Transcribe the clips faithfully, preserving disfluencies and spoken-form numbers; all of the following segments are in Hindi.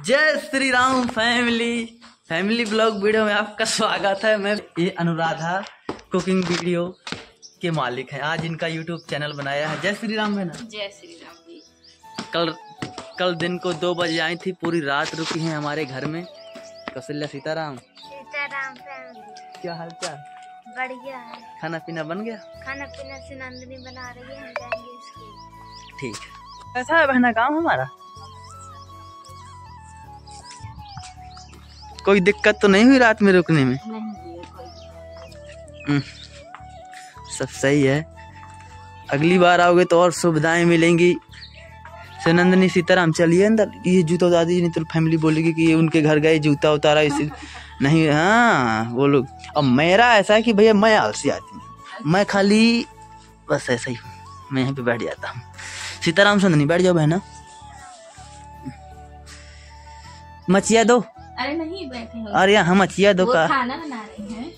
जय Shri Ram family family blog video में आपका स्वागत है। मैं ये अनुराधा कुकिंग वीडियो के मालिक हैं। आज इनका यूट्यूब चैनल बनाया है। जय श्री राम है ना। जय श्री राम जी। कल कल दिन को दो बजे आई थी, पूरी रात रुकी हैं हमारे घर में। कौशल्या सीताराम सीताराम फैमिली, क्या हाल चाल? बढ़िया है। खाना पीना बन गया? खाना पीना से नंदिनी बना रही है, हम जाएंगे उसके। ठीक है। कैसा है बहना काम हमारा? कोई दिक्कत तो नहीं हुई रात में रुकने में? नहीं कोई। सब सही है। अगली बार आओगे तो और सुविधाएं मिलेंगी। नंदिनी सीताराम चलिए अंदर। ये जूता उतार दीजिए, नहीं तो फैमिली बोलेगी कि ये उनके घर गए जूता उतारा इसी नहीं। हाँ वो लोग। अब मेरा ऐसा है कि भैया मैं आलसी आदमी हूँ, मैं खाली बस ऐसा ही मैं यहाँ पे बैठ जाता हूँ। सीताराम नंदिनी बैठ जाओ बहना। मचिया दो। अरे नहीं बैठे हैं। अरे यहाँ मचिया दो का खाना बना रहे हैं।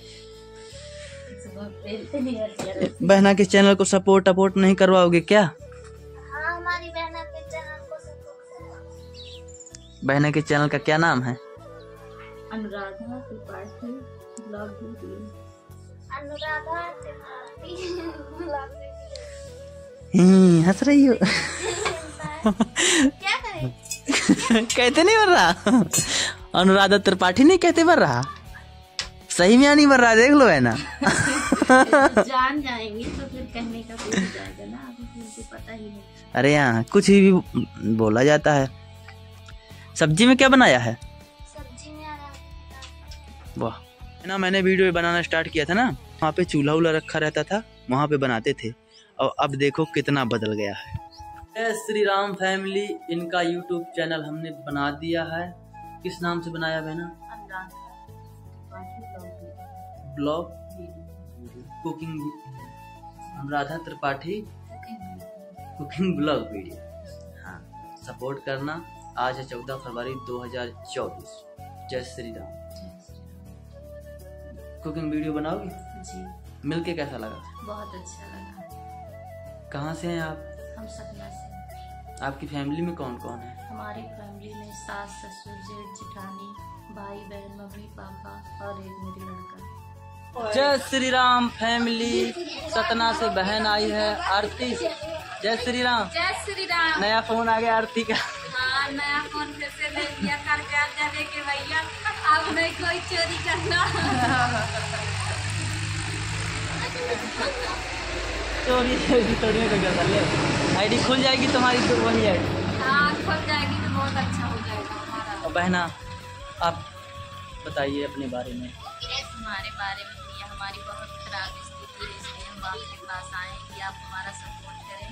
बहना के चैनल को सपोर्ट अपोर्ट नहीं करवाओगे क्या? हाँ, हमारी बहना के चैनल को सपोर्ट। बहना के चैनल का क्या नाम है? Anuradha Tripathi blog video. Anuradha Tripathi blog video. हंस रही हो? क्या करें? कहते नहीं बन रहा। अनुराधा त्रिपाठी नहीं कहते बन रहा। सही में नहीं बन रहा, देख लो है ना। जान जाएंगे तो फिर कहने का कुछ जाएगा ना, अभी मुझे पता ही नहीं। अरे यहाँ कुछ भी बोला जाता है। सब्जी में क्या बनाया है? सब्जी में आ रहा। वाह ना, मैंने वीडियो बनाना स्टार्ट किया था ना, वहाँ पे चूल्हा उल्हा रखा रहता था, वहाँ पे बनाते थे। और अब देखो कितना बदल गया है। जय श्री राम फैमिली, इनका यूट्यूब चैनल हमने बना दिया है। किस नाम से बनाया बहना? Blog cooking Anuradha Tripathi cooking blog video. हाँ, सपोर्ट करना। आज है चौदह फरवरी दो हजार चौबीस। जय श्री राम। कुकिंग वीडियो बनाओगी? जी। मिलके कैसा लगा? बहुत अच्छा लगा। कहाँ से हैं आप? हम सतना से। आपकी फैमिली में कौन कौन है? हमारी फैमिली में सास ससुर जेठ जेठानी भाई बहन मम्मी पापा और एक मेरी लड़का। जय श्री राम फैमिली, सतना से बहन आई है आरती। जय श्री राम। जय श्री राम। नया फोन आ गया आरती का। हाँ, नया फोन फिर से ले लिया कर जाने के भैया, अब नहीं कोई चोरी करना। चोरी चोरी में क्या कर ले। आईडी खुल जाएगी तुम्हारी तो वही आईडी। हाँ, खुल जाएगी तो बहुत अच्छा हो जाएगा हमारा। और बहना आप बताइए अपने बारे में। हमारे बारे में भैया, हमारी बहुत खराब स्थिति है, इसलिए हम आपके पास आए कि आप हमारा सपोर्ट करें।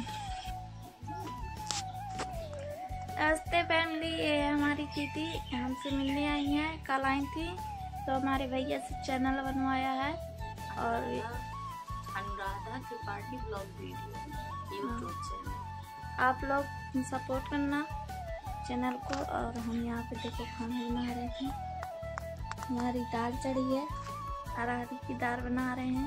नमस्ते फैमिली, ये हमारी दीदी हमसे मिलने आई हैं। कल आई थी तो हमारे भैया से चैनल बनवाया है और Anuradha Tripathi blog video YouTube channel. आप लोग सपोर्ट करना चैनल को। और हम यहाँ पे देखो खाना बना रहे थे। हमारी दाल चढ़ी है, अरहर की दाल बना रहे हैं।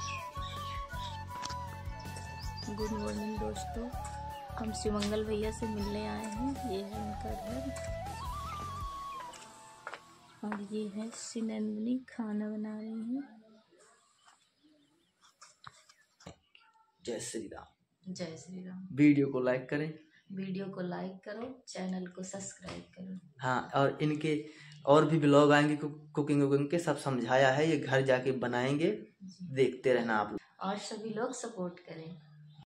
गुड मॉर्निंग दोस्तों, हम शिवमंगल भैया से मिलने आए हैं। ये है उनका घर और ये है नंदिनी खाना बना रही हैं। जय श्री राम। जय श्री राम। वीडियो को लाइक करें। वीडियो को लाइक करो, चैनल को सब्सक्राइब करो। हाँ, और इनके और भी ब्लॉग आएंगे कुकिंग वुकिंग के, सब समझाया है। ये घर जाके बनाएंगे, देखते रहना आप लोग। और सभी लोग सपोर्ट करें।